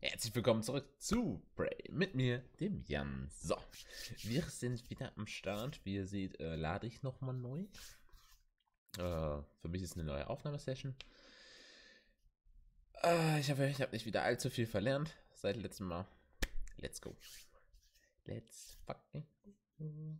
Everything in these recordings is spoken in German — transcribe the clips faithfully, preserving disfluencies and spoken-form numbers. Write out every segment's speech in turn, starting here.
Herzlich willkommen zurück zu Prey mit mir, dem Jan. So, wir sind wieder am Start. Wie ihr seht, äh, lade ich nochmal neu. Äh, für mich ist eine neue Aufnahmesession. Äh, ich hoffe, ich habe nicht wieder allzu viel verlernt seit letztem Mal. Let's go. Let's fucking go.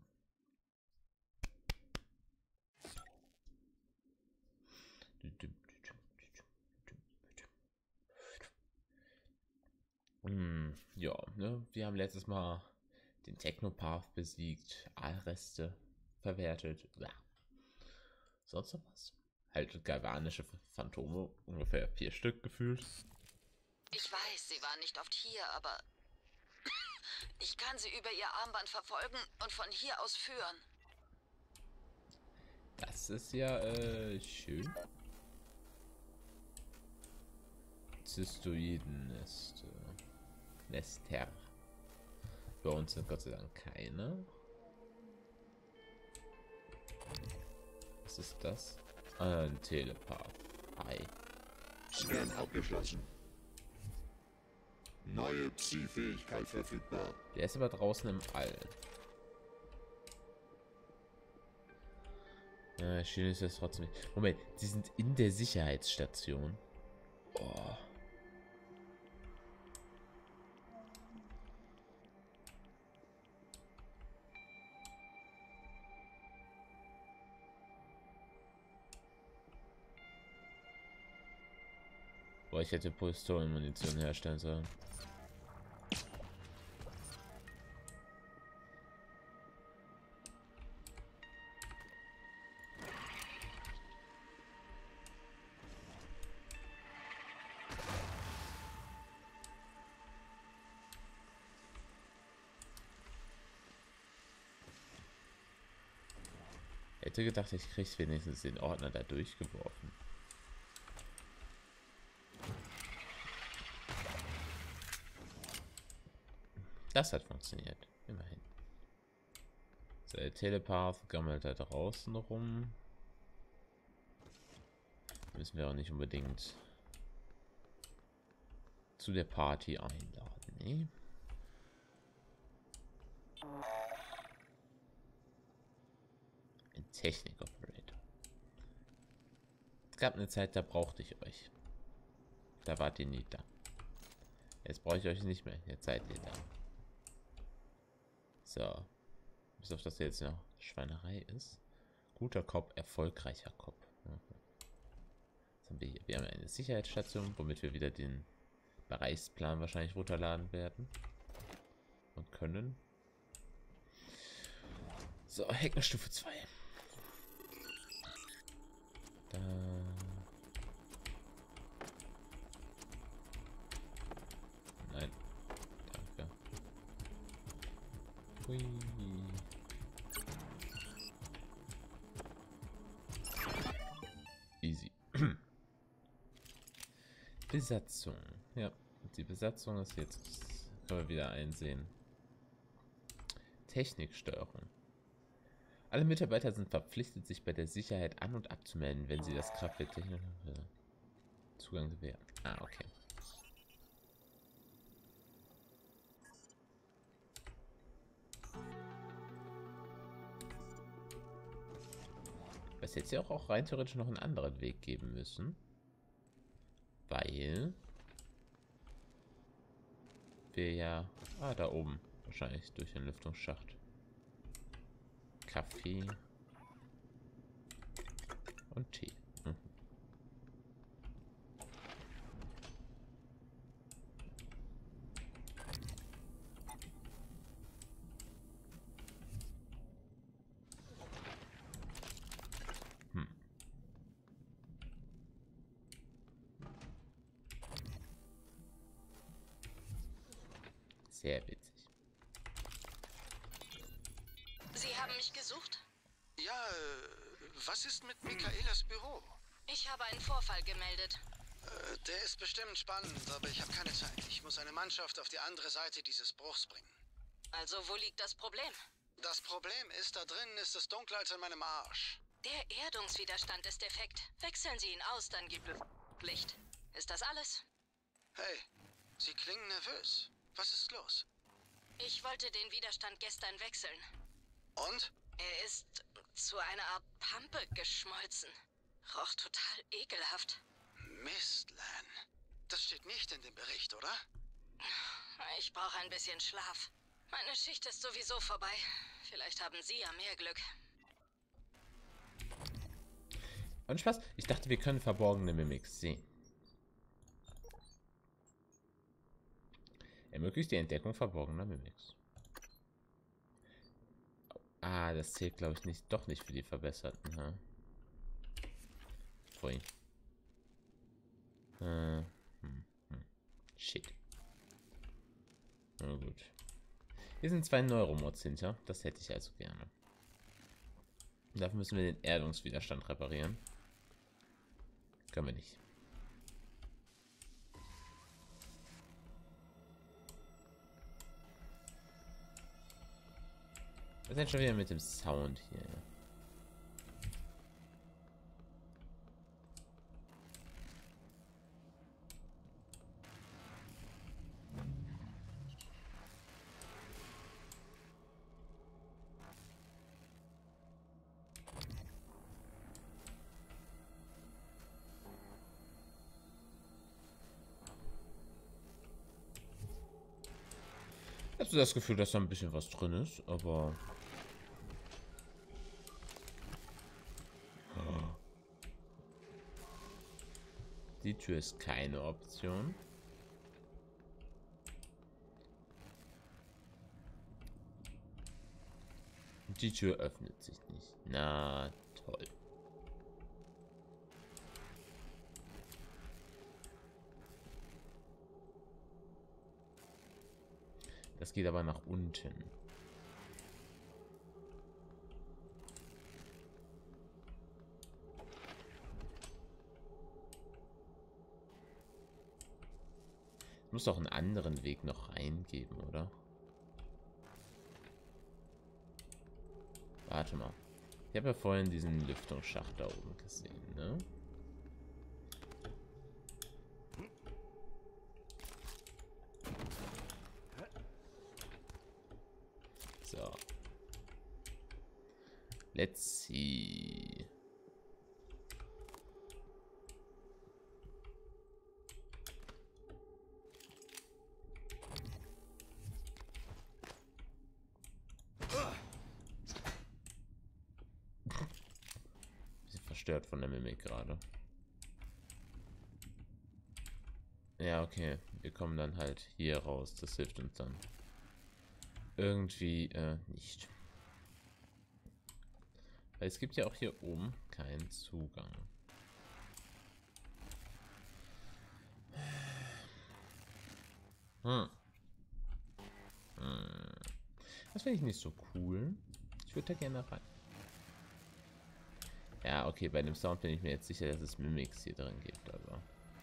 Hm, ja, ne? Wir haben letztes Mal den Technopath besiegt, Aalreste verwertet. Ja. Sonst noch was? Halt galvanische Phantome, ungefähr vier Stück gefühlt. Ich weiß, sie waren nicht oft hier, aber ich kann sie über ihr Armband verfolgen und von hier aus führen. Das ist ja äh, schön. Zystoidennest. Nester. Bei uns sind Gott sei Dank keine. Was ist das? Ah, ein Telepath. Hi. Scan abgeschlossen. Neue Psi-Fähigkeit verfügbar. Der ist aber draußen im All. Ja, schön ist das trotzdem nicht. Moment, sie sind in der Sicherheitsstation. Oh. Boah, ich hätte Pistolenmunition herstellen sollen. Hätte gedacht, ich kriege wenigstens den Ordner da durchgeworfen. Das hat funktioniert, immerhin. So, der Telepath gammelt da draußen rum. Müssen wir auch nicht unbedingt zu der Party einladen, ne? Ein Technik-Operator. Es gab eine Zeit, da brauchte ich euch. Da wart ihr nie da. Jetzt brauche ich euch nicht mehr. Jetzt seid ihr da. So. Bis auf das jetzt noch Schweinerei ist. Guter Kopf, erfolgreicher Kopf. Mhm. Was haben wir hier? Wir haben eine Sicherheitsstation, womit wir wieder den Bereichsplan wahrscheinlich runterladen werden. Und können. So, Heckenstufe zwei. Da. Nein. Danke. Hui. Easy. Besatzung. Ja, die Besatzung ist jetzt, können wir wieder einsehen. Techniksteuerung. Alle Mitarbeiter sind verpflichtet, sich bei der Sicherheit an- und abzumelden, wenn sie das Kraftwerk technisch Zugang gewähren. Ah, okay. Was jetzt ja auch, auch rein theoretisch noch einen anderen Weg geben müssen. Weil wir ja... Ah, da oben. Wahrscheinlich durch den Lüftungsschacht. Kaffee. Und Tee. Hm. Hm. Sehr witzig. Sie haben mich gesucht? Ja, äh, was ist mit Michaelas Büro? Ich habe einen Vorfall gemeldet. Äh, der ist bestimmt spannend, aber ich habe keine Zeit. Ich muss eine Mannschaft auf die andere Seite dieses Bruchs bringen. Also, wo liegt das Problem? Das Problem ist, da drinnen ist es dunkler als in meinem Arsch. Der Erdungswiderstand ist defekt. Wechseln Sie ihn aus, dann gibt es Licht. Ist das alles? Hey, Sie klingen nervös. Was ist los? Ich wollte den Widerstand gestern wechseln. Und? Er ist zu einer Art Pampe geschmolzen. Roch total ekelhaft. Mist, Lan. Das steht nicht in dem Bericht, oder? Ich brauche ein bisschen Schlaf. Meine Schicht ist sowieso vorbei. Vielleicht haben Sie ja mehr Glück. Und Spaß, ich dachte, wir können verborgene Mimics sehen. Ermöglicht die Entdeckung verborgener Mimics. Ah, das zählt, glaube ich, nicht, doch nicht für die Verbesserten. Ha? Pfui. Äh, hm, hm. Shit. Na gut. Hier sind zwei Neuromods hinter. Das hätte ich also gerne. Dafür müssen wir den Erdungswiderstand reparieren. Können wir nicht. Was ist denn schon wieder mit dem Sound hier? Hast du das Gefühl, dass da ein bisschen was drin ist, aber die Tür ist keine Option. Die Tür öffnet sich nicht. Na toll. Das geht aber nach unten. Es muss doch einen anderen Weg noch reingeben, oder? Warte mal. Ich habe ja vorhin diesen Lüftungsschacht da oben gesehen, ne? So. Let's see. Bisschen verstört von der Mimik gerade. Ja, okay. Wir kommen dann halt hier raus. Das hilft uns dann. Irgendwie äh, nicht. Weil es gibt ja auch hier oben keinen Zugang. Hm. Hm. Das finde ich nicht so cool. Ich würde da gerne rein. Ja, okay, bei dem Sound bin ich mir jetzt sicher, dass es Mimics hier drin gibt, aber.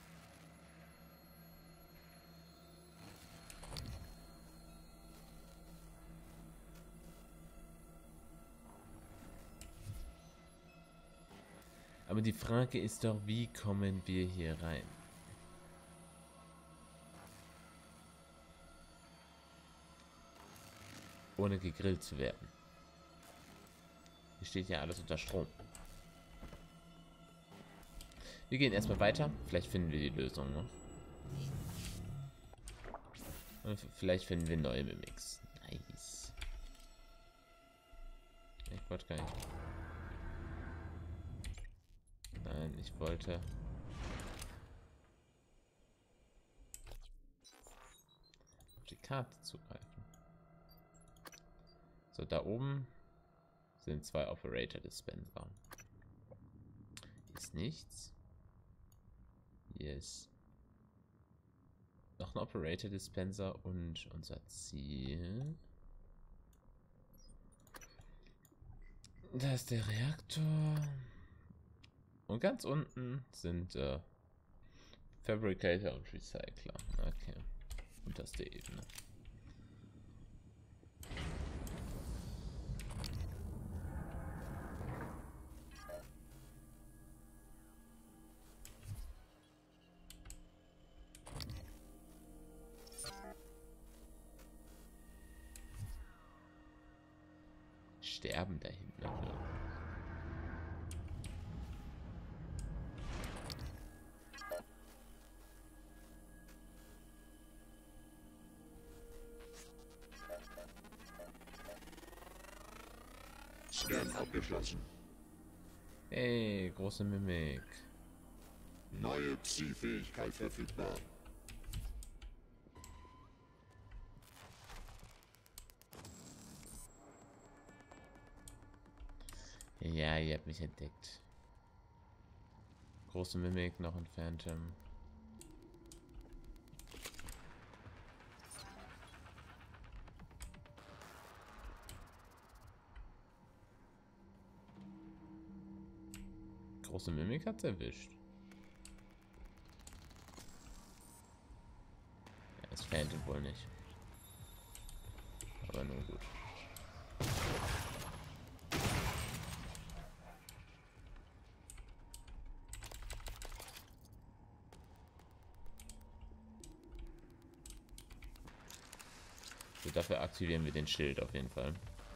Aber die Frage ist doch, wie kommen wir hier rein? Ohne gegrillt zu werden. Hier steht ja alles unter Strom. Wir gehen erstmal weiter. Vielleicht finden wir die Lösung noch. Und vielleicht finden wir neue Mimics. Nice. Ich wollte gar nicht. Nein, ich wollte. Auf die Karte zugreifen. So, da oben sind zwei Operator Dispenser. Hier ist nichts. Hier ist noch ein Operator Dispenser und unser Ziel. Da ist der Reaktor. Und ganz unten sind äh, Fabricator und Recycler. Okay. Unterste Ebene. sterben da hinten. Also. Scan abgeschlossen. Hey, große Mimik. Neue Psi-Fähigkeit verfügbar. Ja, ihr habt mich entdeckt. Große Mimik, noch ein Phantom. Große Mimik hat's erwischt. Ja, das Phantom wohl nicht. Aber nur gut. So, dafür aktivieren wir den Schild auf jeden Fall.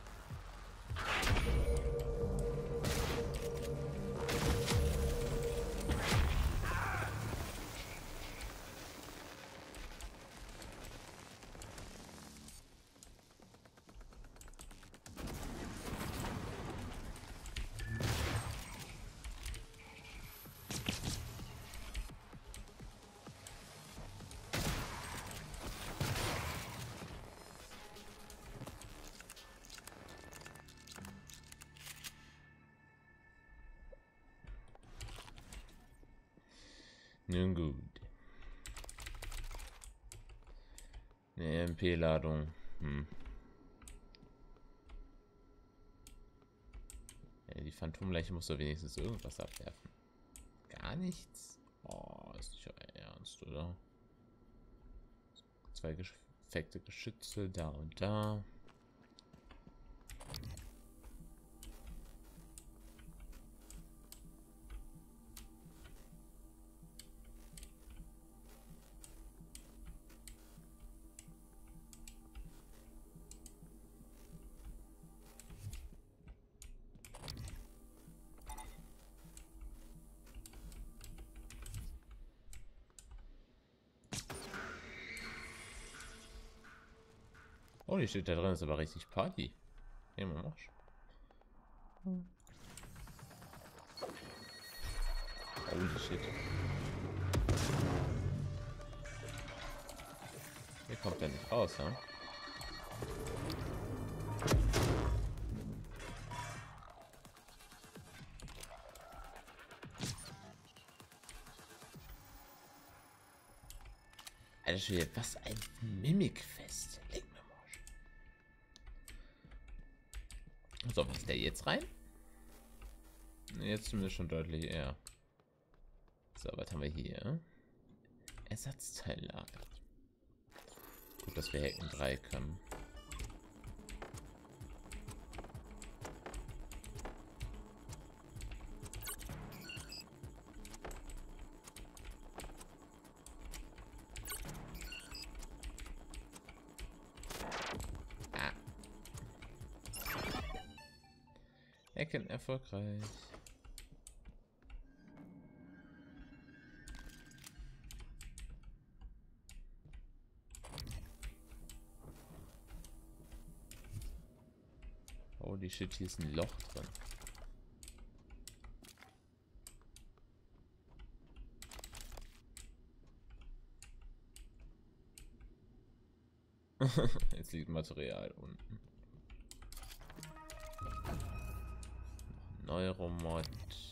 Nun gut. Eine M P-Ladung. Hm. Ja, die Phantomleiche muss doch wenigstens irgendwas abwerfen. Gar nichts? Oh, ist nicht euer Ernst, oder? Zwei gefekte Geschütze da und da. Oh, die steht da drin, ist aber richtig Party. Ja, man macht. Holy shit. Hier kommt er nicht raus, ja? Alter Schwede, was ein Mimikfest. Leg mir Marsch. So, ist der jetzt rein? Jetzt zumindest schon deutlich eher. So, was haben wir hier? Ersatzteillager. Gut, dass wir Hacken drei können. Hacken erfolgreich. Holy shit, hier ist ein Loch drin. Jetzt liegt Material unten. Neuromod.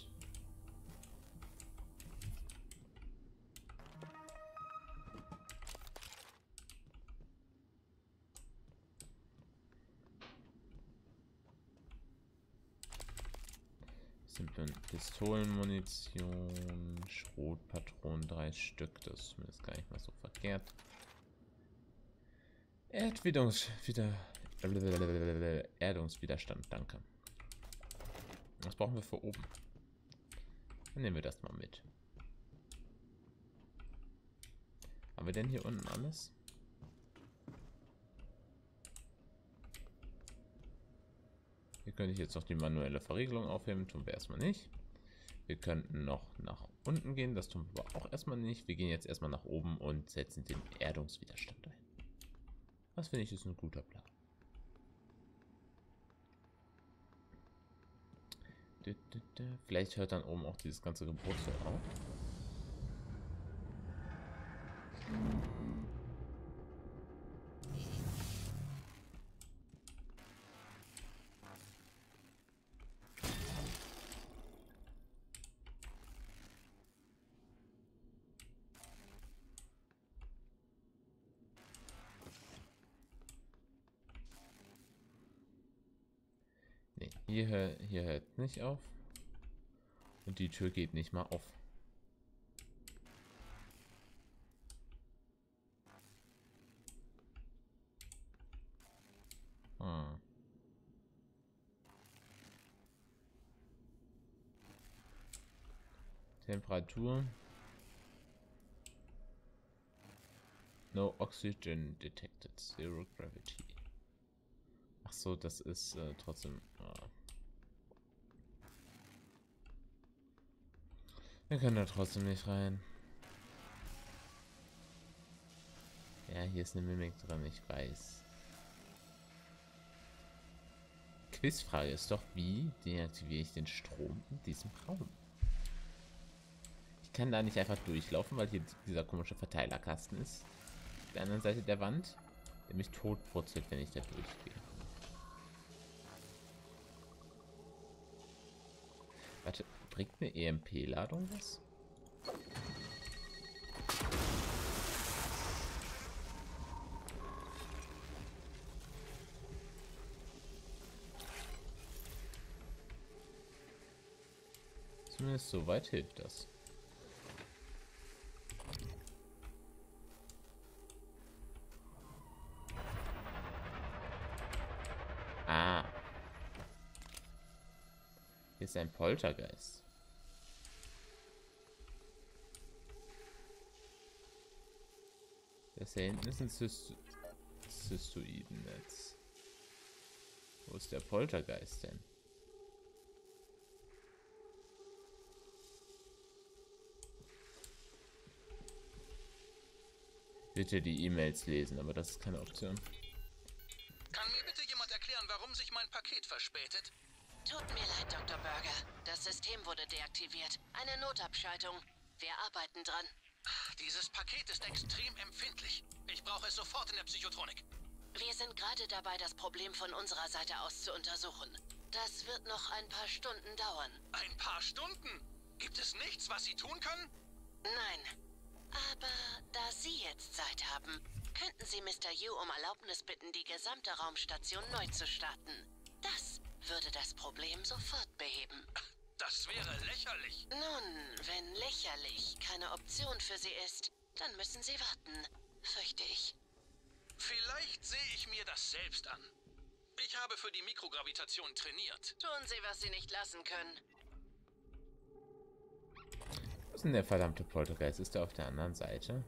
Simple Pistolenmunition, Schrotpatronen, drei Stück, das ist zumindest gar nicht mal so verkehrt. Erdwidungs wieder Erdungswiderstand, danke. Was brauchen wir für oben? Dann nehmen wir das mal mit. Haben wir denn hier unten alles? Hier könnte ich jetzt noch die manuelle Verriegelung aufheben. Tun wir erstmal nicht. Wir könnten noch nach unten gehen. Das tun wir auch erstmal nicht. Wir gehen jetzt erstmal nach oben und setzen den Erdungswiderstand ein. Das finde ich ist ein guter Plan. Vielleicht hört dann oben auch dieses ganze Gebrutzel auf. Nee, hier, hör, hier hört nicht auf. Und die Tür geht nicht mal auf. Hm. Temperatur. No oxygen detected. Zero gravity. Ach so, das ist äh, trotzdem... Ah. Wir können da trotzdem nicht rein. Ja, hier ist eine Mimik drin, ich weiß. Quizfrage ist doch, wie deaktiviere ich den Strom in diesem Raum? Ich kann da nicht einfach durchlaufen, weil hier dieser komische Verteilerkasten ist. Auf der anderen Seite der Wand, der mich totbrutzelt, wenn ich da durchgehe. Warte, bringt eine E M P-Ladung was? Zumindest soweit hilft das. Ah. Hier ist ein Poltergeist. Das hier hinten ist ein Cyst Cystoidennetz. Wo ist der Poltergeist denn? Bitte die E-Mails lesen, aber das ist keine Option. Kann mir bitte jemand erklären, warum sich mein Paket verspätet? Tut mir leid, Doktor Berger. Das System wurde deaktiviert. Eine Notabschaltung. Wir arbeiten dran. Dieses Paket ist extrem empfindlich. Ich brauche es sofort in der Psychotronik. Wir sind gerade dabei, das Problem von unserer Seite aus zu untersuchen. Das wird noch ein paar Stunden dauern. Ein paar Stunden? Gibt es nichts, was Sie tun können? Nein. Aber da Sie jetzt Zeit haben, könnten Sie Mister Yu um Erlaubnis bitten, die gesamte Raumstation neu zu starten. Das würde das Problem sofort beheben. Das wäre lächerlich. Nun, wenn lächerlich keine Option für Sie ist, dann müssen Sie warten, fürchte ich. Vielleicht sehe ich mir das selbst an. Ich habe für die Mikrogravitation trainiert. Tun Sie, was Sie nicht lassen können. Wo ist denn der verdammte Poltergeist? Ist der auf der anderen Seite?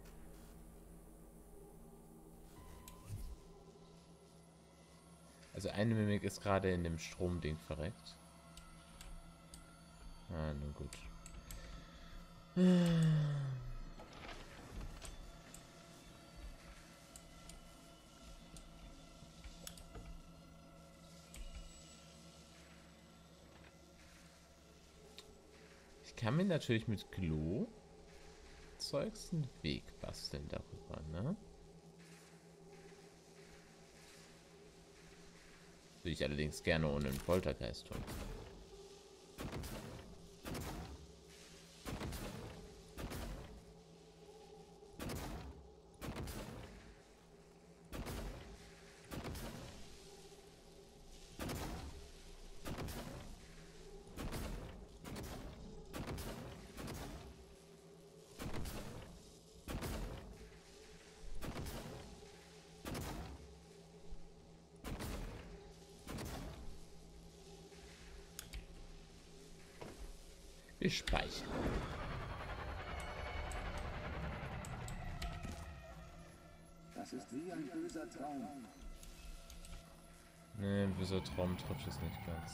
Also eine Mimik ist gerade in dem Stromding verreckt. Ah, nun gut. Ich kann mir natürlich mit Glow-Zeugs einen Weg basteln darüber, ne? Würde ich allerdings gerne ohne einen Poltergeist tun. Wir speichern. Das ist wie ein böser Traum. Ne, wieso Traum trifft es nicht ganz.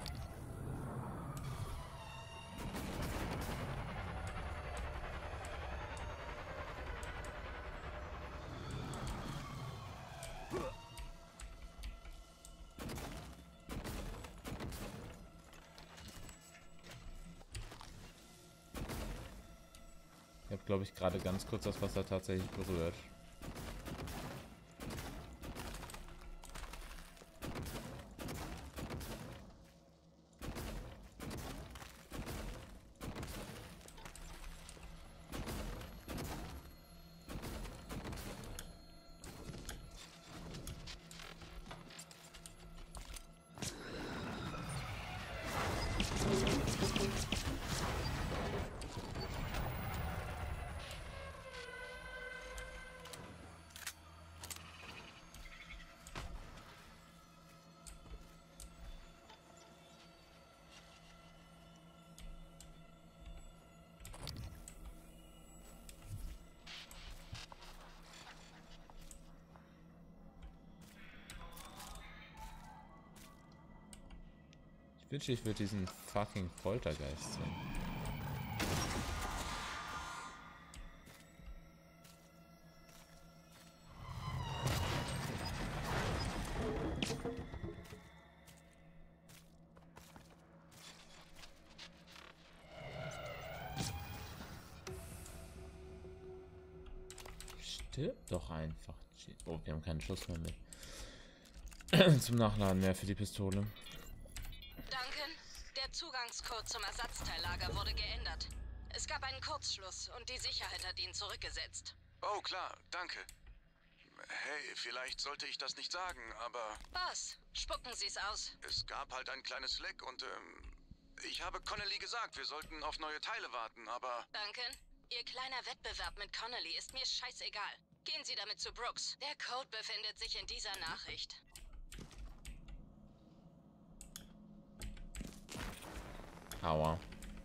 Ich habe, glaube ich, gerade ganz kurz das Wasser tatsächlich berührt. Ich wünsche, ich würde diesen fucking Poltergeist sehen. Stirb doch einfach. Oh, wir haben keinen Schuss mehr mit. Zum Nachladen mehr für die Pistole. Duncan, der Zugangscode zum Ersatzteillager wurde geändert. Es gab einen Kurzschluss und die Sicherheit hat ihn zurückgesetzt. Oh, klar, danke. Hey, vielleicht sollte ich das nicht sagen, aber Was? Spucken Sie's aus. es gab halt ein kleines Leck und ähm, ich habe Connelly gesagt, wir sollten auf neue Teile warten, aber... Duncan, Ihr kleiner Wettbewerb mit Connelly ist mir scheißegal. Gehen Sie damit zu Brooks. Der Code befindet sich in dieser Nachricht. Aua.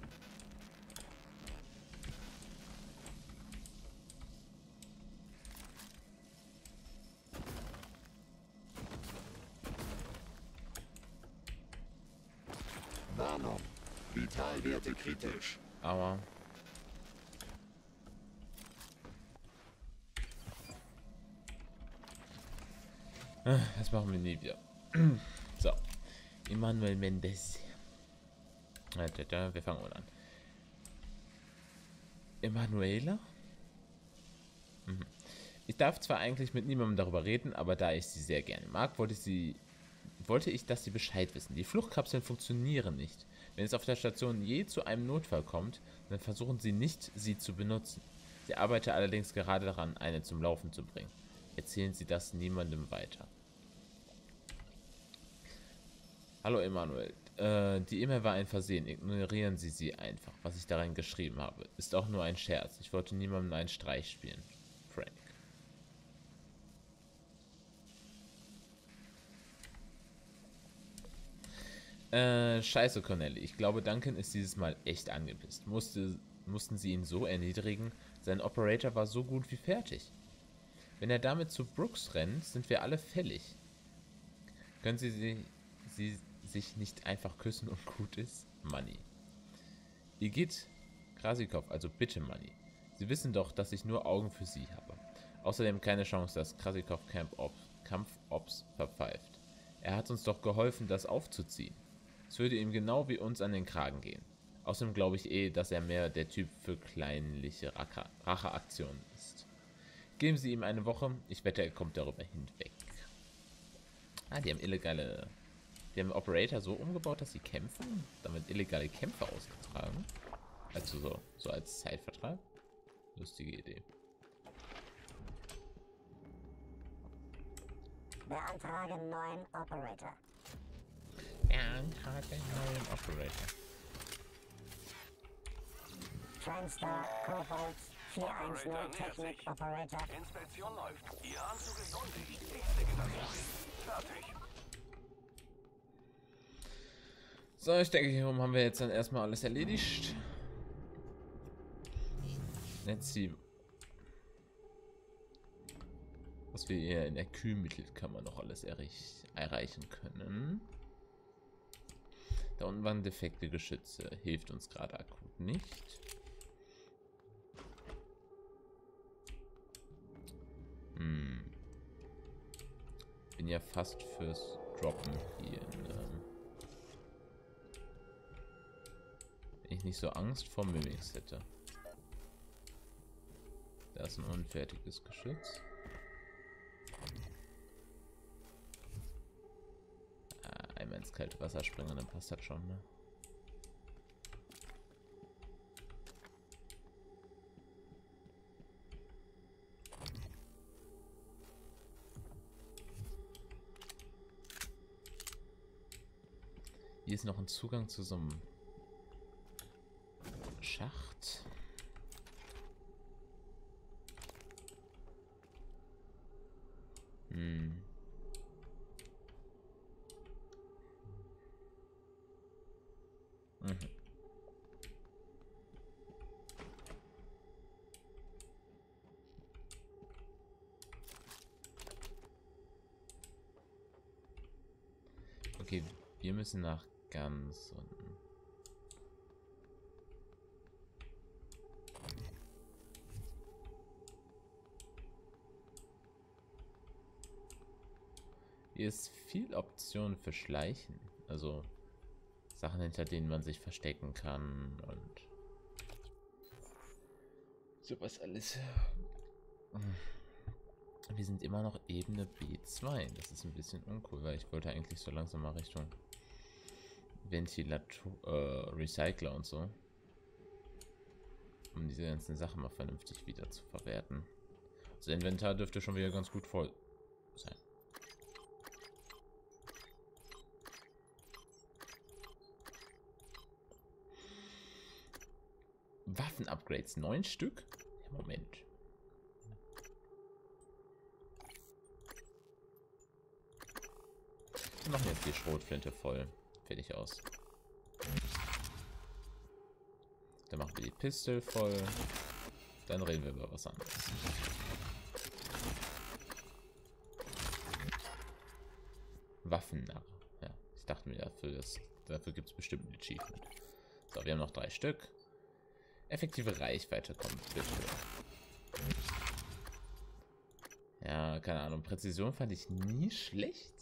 Warnung. Vitalwerte kritisch. Aua. Das machen wir nie wieder. So. Emmanuel Mendes. Wir fangen mal an. Emanuela? Mhm. Ich darf zwar eigentlich mit niemandem darüber reden, aber da ich sie sehr gerne mag, wollte ich sie wollte ich, dass sie Bescheid wissen. Die Fluchtkapseln funktionieren nicht. Wenn es auf der Station je zu einem Notfall kommt, dann versuchen sie nicht, sie zu benutzen. Sie arbeitet allerdings gerade daran, eine zum Laufen zu bringen. Erzählen Sie das niemandem weiter. Hallo Emanuel. Äh, die E-Mail war ein Versehen. Ignorieren Sie sie einfach. Was ich darin geschrieben habe, ist auch nur ein Scherz. Ich wollte niemandem einen Streich spielen. Frank. Äh, scheiße, Connelly. Ich glaube, Duncan ist dieses Mal echt angepisst. Musste, mussten sie ihn so erniedrigen? Sein Operator war so gut wie fertig. Wenn er damit zu Brooks rennt, sind wir alle fällig. Können Sie, sie, sie sich nicht einfach küssen und gut ist? Money. Igitt Krasikov, also bitte Money. Sie wissen doch, dass ich nur Augen für Sie habe. Außerdem keine Chance, dass Krasikov Camp Ops, Kampfops verpfeift. Er hat uns doch geholfen, das aufzuziehen. Es würde ihm genau wie uns an den Kragen gehen. Außerdem glaube ich eh, dass er mehr der Typ für kleinliche Racheaktionen ist. Geben Sie ihm eine Woche, ich wette, er kommt darüber hinweg. Ah, die haben illegale... Die haben Operator so umgebaut, dass sie kämpfen, damit illegale Kämpfe ausgetragen. Also so, so als Zeitvertreib. Lustige Idee. Beantrage neuen Operator. Beantrage neuen Operator. Transstar Cobalt vier eins null Technik Operator. Inspektion läuft. Ihr Anzug ist undicht. Ich lege das durch. Fertig. So, ich denke, hierum haben wir jetzt dann erstmal alles erledigt. Let's see. Was wir eher in der Kühlmittelkammer noch alles erreich erreichen können. Da unten waren defekte Geschütze. Hilft uns gerade akut nicht. Hm. Bin ja fast fürs Droppen hier. Ne? Wenn ich nicht so Angst vor Mimics hätte. Da ist ein unfertiges Geschütz. Ah, einmal ins kalte Wasser springen, dann passt das schon, ne? Hier ist noch ein Zugang zu so einem Schacht. Hm. Mhm. Okay, wir müssen nach ganz unten. Hier ist viel Option für Schleichen, also Sachen, hinter denen man sich verstecken kann und sowas alles. Wir sind immer noch Ebene B zwei. Das ist ein bisschen uncool, weil ich wollte eigentlich so langsam mal Richtung Ventilator, äh, Recycler und so, um diese ganzen Sachen mal vernünftig wieder zu verwerten. Das Inventar dürfte schon wieder ganz gut voll sein. Waffen-Upgrades, neun Stück? Ja, Moment. Wir machen jetzt die Schrotflinte voll. Fertig aus. Dann machen wir die Pistole voll. Dann reden wir über was anderes. Waffennarr. Ja, ich dachte mir, dafür, das, dafür gibt es bestimmt ein Achievement. So, wir haben noch drei Stück. Effektive Reichweite kommt bitte. Ja, keine Ahnung. Präzision fand ich nie schlecht.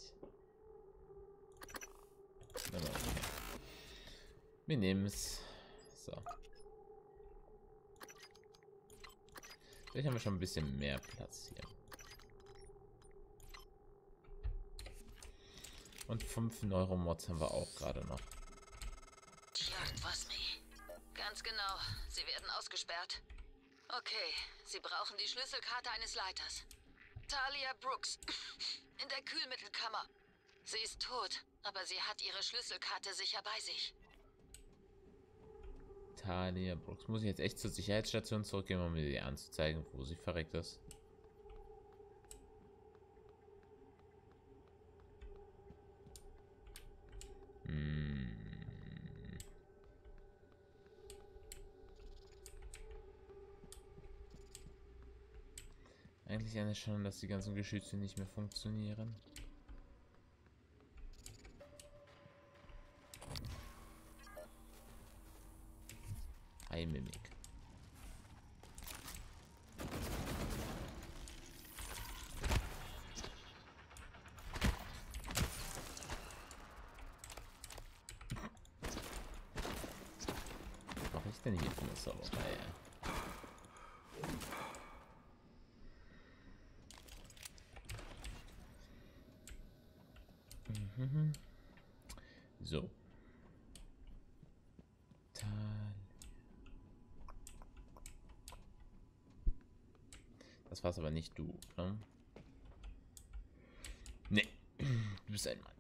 Aber okay. Wir nehmen es. So. Vielleicht haben wir schon ein bisschen mehr Platz hier. Und fünf Neuromods haben wir auch gerade noch. Ganz genau. Sie werden ausgesperrt. Okay, Sie brauchen die Schlüsselkarte eines Leiters. Talia Brooks. In der Kühlmittelkammer. Sie ist tot, aber sie hat ihre Schlüsselkarte sicher bei sich. Talia Brooks. Muss ich jetzt echt zur Sicherheitsstation zurückgehen, um mir die anzuzeigen, wo sie verreckt ist? Hm. Eigentlich eine Schande, dass die ganzen Geschütze nicht mehr funktionieren. Hi, Mimik. Was mache ich denn hier für eine Sauerei? Mhm. So. Das war's aber nicht du, ne? Nee, du bist ein Mann.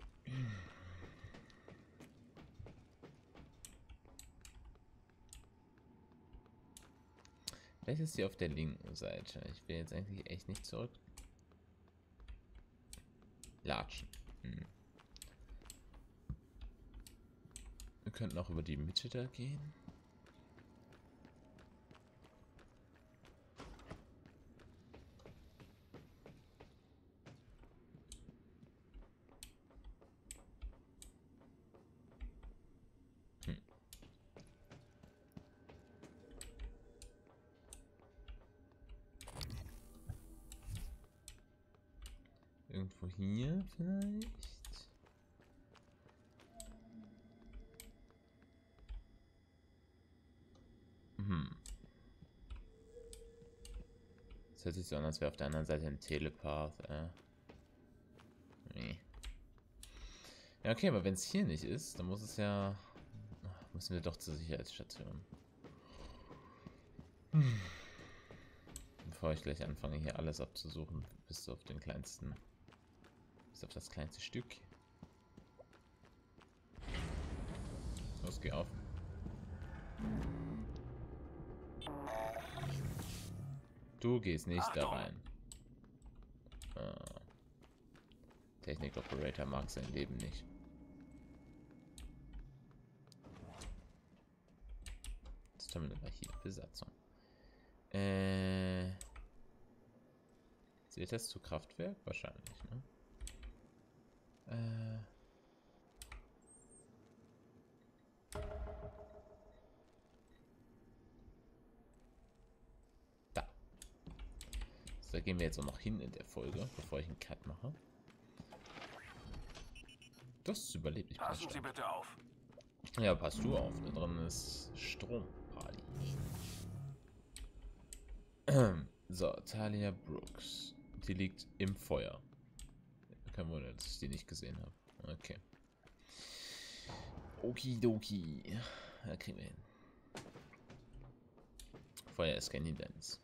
Vielleicht ist sie auf der linken Seite. Ich will jetzt eigentlich echt nicht zurück. Latschen. Hm. Wir könnten auch über die Mitte da gehen. Irgendwo hier vielleicht? Hm. Das hört sich so an, als wäre auf der anderen Seite ein Telepath. Äh. Nee. Ja, okay, aber wenn es hier nicht ist, dann muss es ja... Müssen wir doch zur Sicherheitsstation. Hm. Bevor ich gleich anfange, hier alles abzusuchen, bis auf den kleinsten... Bis auf das kleinste Stück. Los, geh auf. Du gehst nicht da rein. Ah. Technik Operator mag sein Leben nicht. Das Terminal war hier. Besatzung. Äh. Zählt das zu Kraftwerk? Wahrscheinlich, ne? Äh. Da. So, da gehen wir jetzt auch noch hin in der Folge, bevor ich einen Cut mache. Das überlebt. Ich Passen Sie bitte auf. Ja, passt du auf. Da drin ist Strompali. So, Talia Brooks. Die liegt im Feuer. Kein Wunder, dass ich die nicht gesehen habe. Okay. Okidoki. Da kriegen wir hin. Feuer ist kein Hindernis.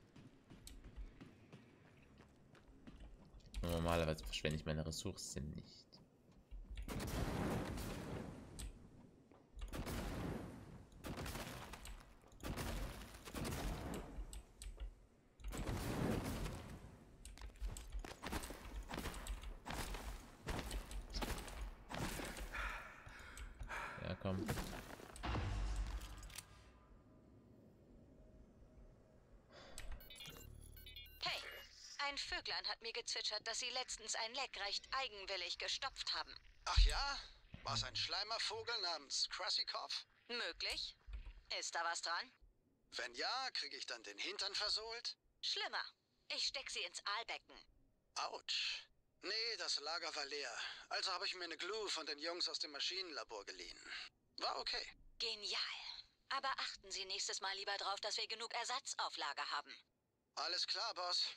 Normalerweise verschwende ich meine Ressourcen nicht. Ja, komm. Hey, ein Vöglein hat mir gezwitschert, dass Sie letztens ein Leck recht eigenwillig gestopft haben. Ach ja? War es ein Schleimervogel namens Krassikov? Möglich? Ist da was dran? Wenn ja, kriege ich dann den Hintern versohlt? Schlimmer. Ich steck Sie ins Aalbecken. Autsch. Nee, das Lager war leer. Also habe ich mir eine Glue von den Jungs aus dem Maschinenlabor geliehen. War okay. Genial. Aber achten Sie nächstes Mal lieber drauf, dass wir genug Ersatz auf Lager haben. Alles klar, Boss.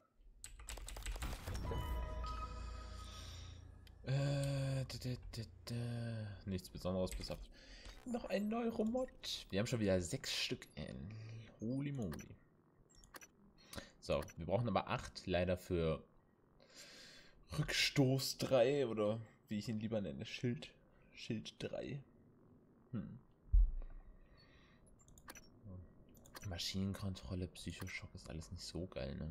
Äh, d -d -d -d nichts Besonderes bis auf noch ein Neuromod. Wir haben schon wieder sechs Stück. In. Holy moly. So, wir brauchen aber acht leider für Rückstoß drei oder wie ich ihn lieber nenne, Schild, Schild drei. Hm. Maschinenkontrolle, Psychoschock ist alles nicht so geil, ne?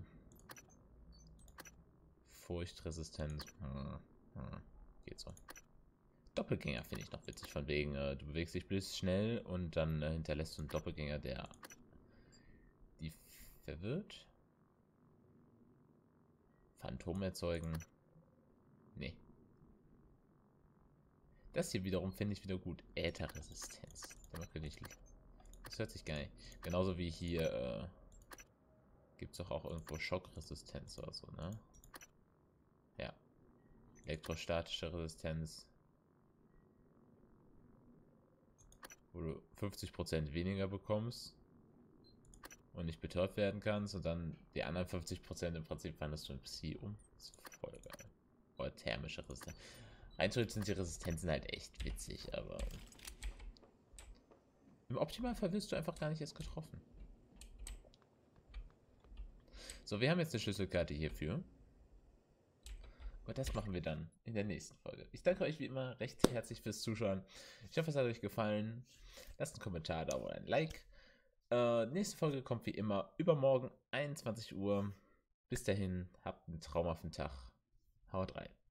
Furchtresistenz. Hm. Hm. Geht so. Doppelgänger finde ich noch witzig, von wegen, äh, du bewegst dich blitzschnell schnell und dann äh, hinterlässt du einen Doppelgänger, der die verwirrt. Phantom erzeugen. Nee. Das hier wiederum finde ich wieder gut. Ätherresistenz. Damit könnte ich. Das hört sich geil. Genauso wie hier äh, gibt es doch auch irgendwo Schockresistenz oder so, ne? Ja. Elektrostatische Resistenz. Wo du fünfzig Prozent weniger bekommst und nicht betäubt werden kannst und dann die anderen fünfzig Prozent im Prinzip wandelst du in Psi um. Das ist voll geil. Oder thermische Resistenz. Eintritt sind die Resistenzen halt echt witzig, aber im Optimalfall wirst du einfach gar nicht erst getroffen. So, wir haben jetzt eine Schlüsselkarte hierfür. Aber das machen wir dann in der nächsten Folge. Ich danke euch wie immer recht herzlich fürs Zuschauen. Ich hoffe, es hat euch gefallen. Lasst einen Kommentar da oder ein Like. Äh, nächste Folge kommt wie immer übermorgen, einundzwanzig Uhr. Bis dahin, habt einen traumhaften Tag. Haut rein.